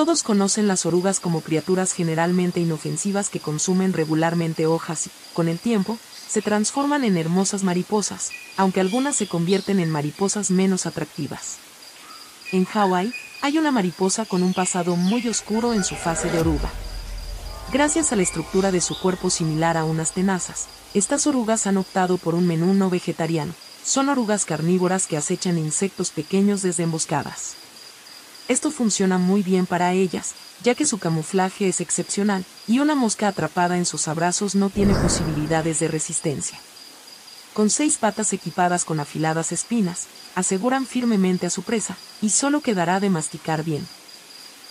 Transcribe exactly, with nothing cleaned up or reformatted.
Todos conocen las orugas como criaturas generalmente inofensivas que consumen regularmente hojas y, con el tiempo, se transforman en hermosas mariposas, aunque algunas se convierten en mariposas menos atractivas. En Hawái, hay una mariposa con un pasado muy oscuro en su fase de oruga. Gracias a la estructura de su cuerpo similar a unas tenazas, estas orugas han optado por un menú no vegetariano. Son orugas carnívoras que acechan insectos pequeños desde emboscadas. Esto funciona muy bien para ellas, ya que su camuflaje es excepcional, y una mosca atrapada en sus abrazos no tiene posibilidades de resistencia. Con seis patas equipadas con afiladas espinas, aseguran firmemente a su presa, y solo quedará de masticar bien.